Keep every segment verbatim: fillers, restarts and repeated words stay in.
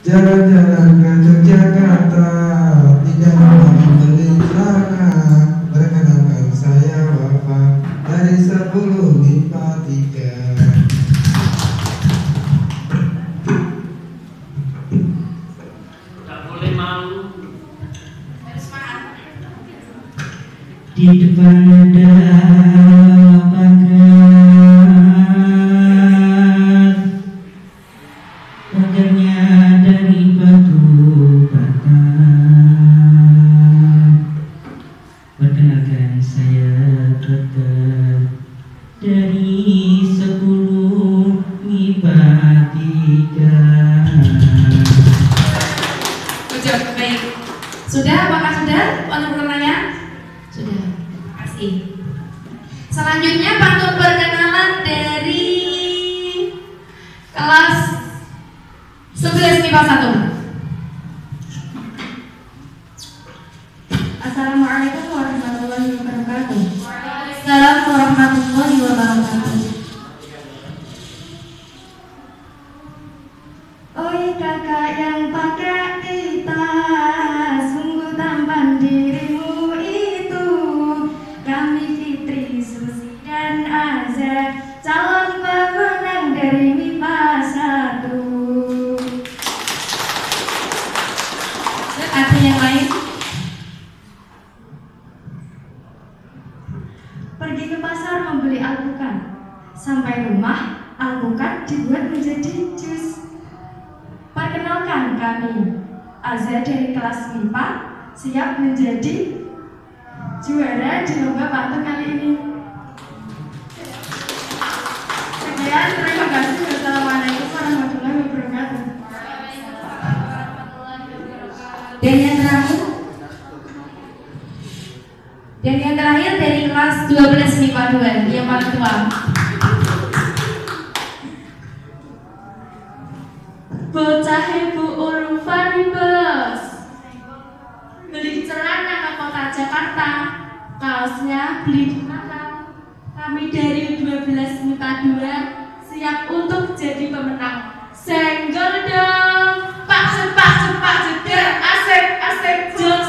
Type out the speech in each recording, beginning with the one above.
Jalan-jalan ke Yogyakarta, tidak mau beli celana, perkenalkan saya Wafa dari sepuluh MIPA tiga. Tak boleh malu. Di depan ada pagar, pagarnya dari batu bata. Perkenalkan saya Tetep dari sepuluh MIPA tiga. Baik. Sudah? Apakah sudah? Untuk pertanyaannya? Sudah. Terima kasih. Selanjutnya pantun perkenalan dari kelas sebelas MIPA satu. Assalamualaikum warahmatullahi wabarakatuh. Assalamualaikum warahmatullahi wabarakatuh. Oi kakak yang pakai tas, sungguh tampan dirimu itu. Kami Fitri, Susi dan Azza, calon pemenang dari MIPA satu. Ada yang lain? Pergi ke pasar membeli alpukat. Sampai rumah, alpukat dibuat menjadi jus. Perkenalkan kami, Azza dari kelas MIPA, siap menjadi juara di lomba pantun kali ini. Sekian, terima kasih. Wassalamualaikum warahmatullahi wabarakatuh. Dan yang terakhir, dan yang terakhir dari kelas dua belas MIPA dua, yang paling tua. Bocah ibu Ulfan bos, beli celana ke kota Jakarta, kaosnya beli di mana? Kami dari dua belas MIPA dua siap untuk jadi pemenang. Senggol dong, pak sepak sepak jeder, asik asik jos.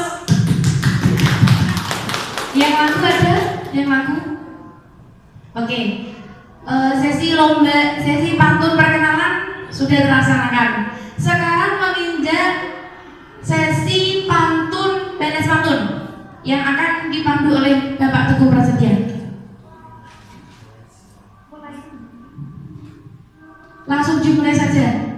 Yang lagu ada? Yang lagu? Oke, uh, sesi lomba, sesi pantun perkenalan sudah terlaksanakan. Sekarang menginjak sesi pantun pentas pantun yang akan dipandu oleh Bapak Teguh Prasetya. Langsung dimulai saja.